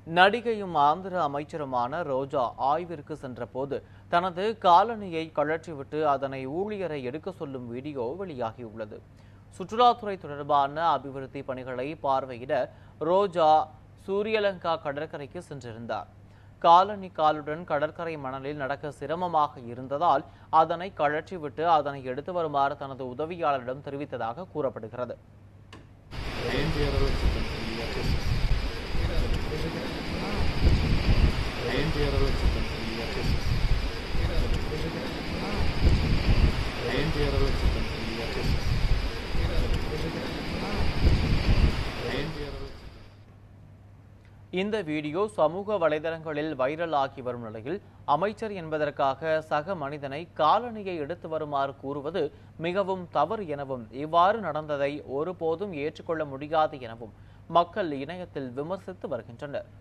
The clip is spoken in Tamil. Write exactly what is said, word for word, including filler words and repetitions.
நடிகையும் ஆந்திர அமைச்சருமான ரோஜா ஆய்விற்கு சென்றபோது தனது காலணியை கழற்றிவிட்டு அதனை ஊழியரை எடுக்க சொல்லும் வீடியோ வெளியாகியுள்ளது. சுற்றுலாத்துறை தொடர்பான அபிவிருத்தி பணிகளை பார்வையிட ரோஜா சூரியலங்கா கடற்கரைக்கு சென்றிருந்தார். காலணி காலுடன் கடற்கரை மணலில் நடக்க சிரமமாக இருந்ததால் அதனை கழற்றிவிட்டு அதனை எடுத்து வருமாறு தனது உதவியாளரிடம் தெரிவித்ததாக கூறப்படுகிறது. இந்த வீடியோ சமூக வலைதளங்களில் வைரல் ஆகி வரும் நிலையில் அமைச்சர் என்பதற்காக சக மனிதனை காலணியை எடுத்து வருமாறு கூறுவது மிகவும் தவறு எனவும் இவ்வாறு நடந்ததை ஒருபோதும் ஏற்றுக்கொள்ள முடியாது எனவும் மக்கள் இணையத்தில் விமர்சித்து வருகின்றனர்.